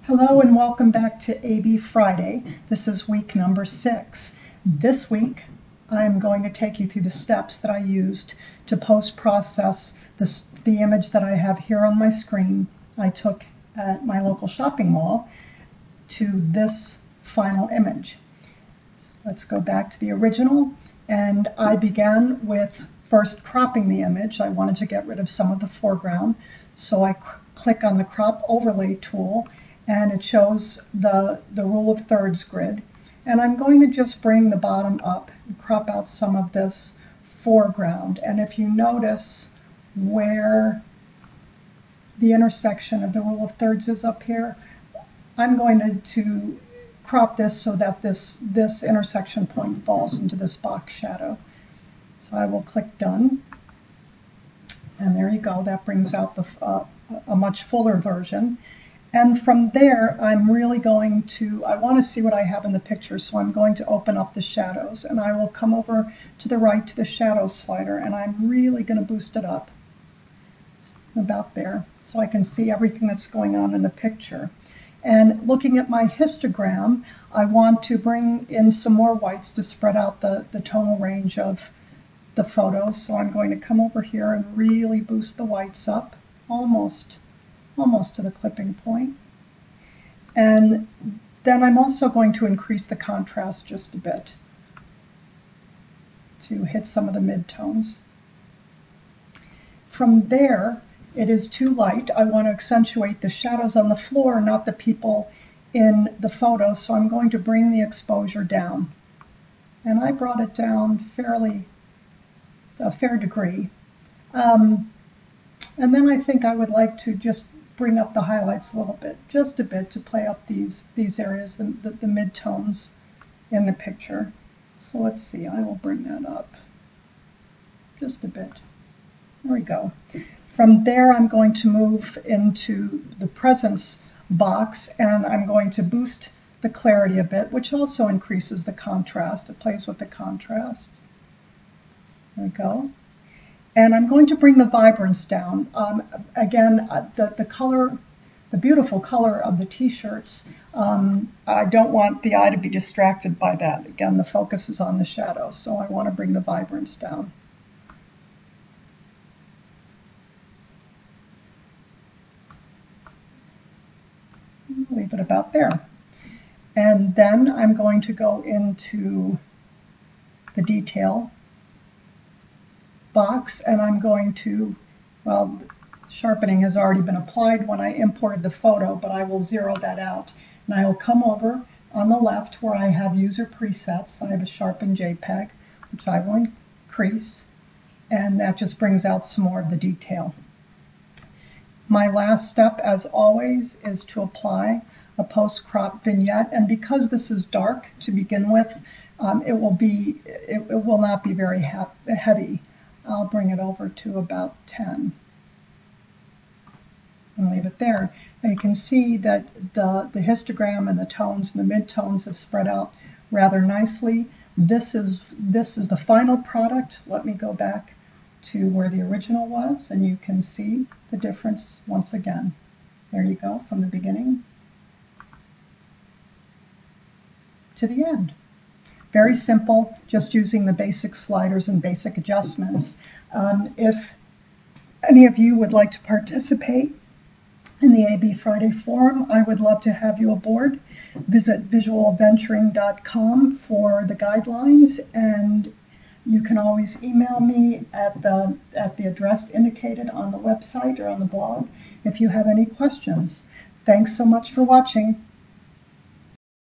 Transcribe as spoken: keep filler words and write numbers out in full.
Hello and welcome back to A B Friday. This is week number six. This week I'm going to take you through the steps that I used to post-process this, the image that I have here on my screen I took at my local shopping mall to this final image. Let's go back to the original, and I began with first cropping the image. I wanted to get rid of some of the foreground, so I click on the crop overlay tool and it shows the, the rule of thirds grid. And I'm going to just bring the bottom up and crop out some of this foreground. And if you notice where the intersection of the rule of thirds is up here, I'm going to, to crop this so that this, this intersection point falls into this box shadow. So I will click done. And there you go. That brings out the, uh, a much fuller version. And from there, I'm really going to, I want to see what I have in the picture, so I'm going to open up the shadows, and I will come over to the right to the shadows slider, and I'm really going to boost it up about there so I can see everything that's going on in the picture. And looking at my histogram, I want to bring in some more whites to spread out the, the tonal range of the photos. So I'm going to come over here and really boost the whites up, almost almost to the clipping point. And then I'm also going to increase the contrast just a bit to hit some of the midtones. From there, it is too light. I want to accentuate the shadows on the floor, not the people in the photo, so I'm going to bring the exposure down. And I brought it down fairly, a fair degree. Um, and then I think I would like to just bring up the highlights a little bit, just a bit, to play up these these areas, the, the, the mid-tones in the picture. So let's see, I will bring that up just a bit. There we go. From there, I'm going to move into the presence box, and I'm going to boost the clarity a bit, which also increases the contrast. It plays with the contrast. There we go. And I'm going to bring the vibrance down. Um, again, uh, the, the color, the beautiful color of the t-shirts, um, I don't want the eye to be distracted by that. Again, the focus is on the shadows, so I want to bring the vibrance down. Leave it about there. And then I'm going to go into the detail box, and I'm going to, well, sharpening has already been applied when I imported the photo, but I will zero that out. And I will come over on the left where I have user presets. I have a sharpen JPEG, which I will increase, and that just brings out some more of the detail. My last step, as always, is to apply a post-crop vignette, and because this is dark to begin with, um, it will be, it, it will not be very heavy. I'll bring it over to about ten and leave it there. And you can see that the, the histogram and the tones and the midtones have spread out rather nicely. This is, this is the final product. Let me go back to where the original was, and you can see the difference once again. There you go, from the beginning to the end. Very simple, just using the basic sliders and basic adjustments. Um, if any of you would like to participate in the A B Friday Forum, I would love to have you aboard. Visit visual venturing dot com for the guidelines, and you can always email me at the, at the address indicated on the website or on the blog if you have any questions. Thanks so much for watching.